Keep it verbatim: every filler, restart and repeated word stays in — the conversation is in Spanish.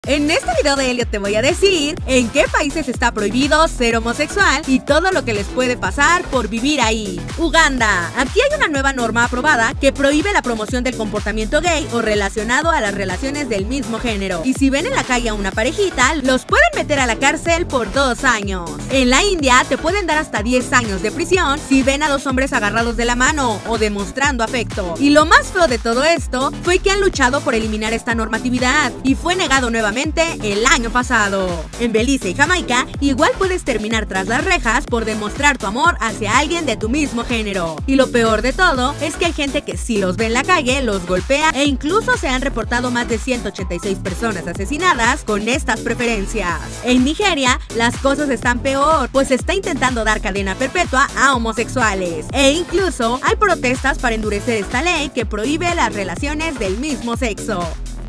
En este video de Elliot te voy a decir en qué países está prohibido ser homosexual y todo lo que les puede pasar por vivir ahí. Uganda. Aquí hay una nueva norma aprobada que prohíbe la promoción del comportamiento gay o relacionado a las relaciones del mismo género. Y si ven en la calle a una parejita, los pueden meter a la cárcel por dos años. En la India te pueden dar hasta diez años de prisión si ven a dos hombres agarrados de la mano o demostrando afecto. Y lo más feo de todo esto fue que han luchado por eliminar esta normatividad y fue negado nuevamente el año pasado. En Belice y Jamaica igual puedes terminar tras las rejas por demostrar tu amor hacia alguien de tu mismo género. Y lo peor de todo es que hay gente que si los ve en la calle los golpea e incluso se han reportado más de ciento ochenta y seis personas asesinadas con estas preferencias. En Nigeria las cosas están peor, pues se está intentando dar cadena perpetua a homosexuales e incluso hay protestas para endurecer esta ley que prohíbe las relaciones del mismo sexo.